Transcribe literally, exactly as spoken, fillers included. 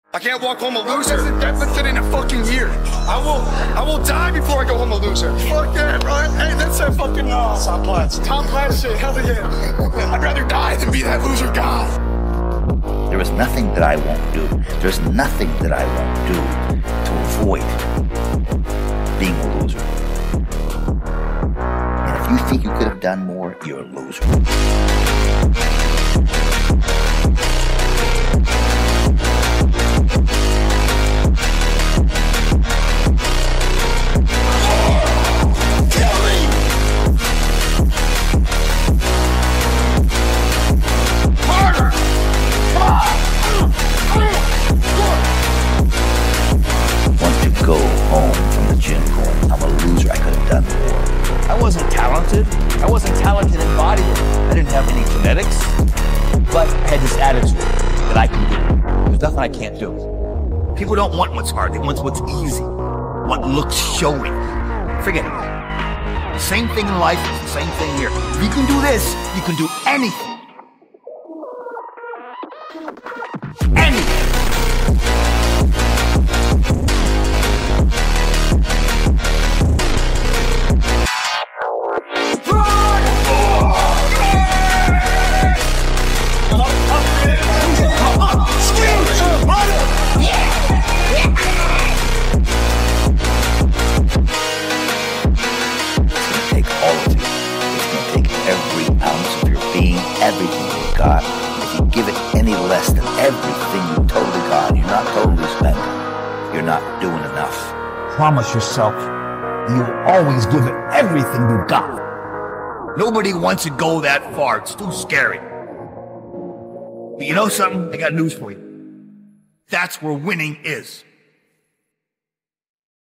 I can't walk home a loser. That's a deficit in a fucking year. I will I will die before I go home a loser. Fuck that, right? Hey, that's that fucking uh, Tom Platz. Tom Platz shit, hell yeah. I'd rather die than be that loser god. There is nothing that I won't do. There's nothing that I won't do to avoid being a loser. And if you think you could have done more, you're a loser. Go home from the gym going, I'm a loser, I could have done more. I wasn't talented. I wasn't talented in bodybuilding. I didn't have any genetics, but I had this attitude that I can do. There's nothing I can't do. People don't want what's hard, they want what's easy, what looks showy. Forget it. The same thing in life is the same thing here. If you can do this, you can do anything. Anything. Everything you got. If you give it any less than everything you totally got, you're not totally spending. You're not doing enough. Promise yourself you'll always give it everything you got. Nobody wants to go that far. It's too scary. But you know something? I got news for you. That's where winning is.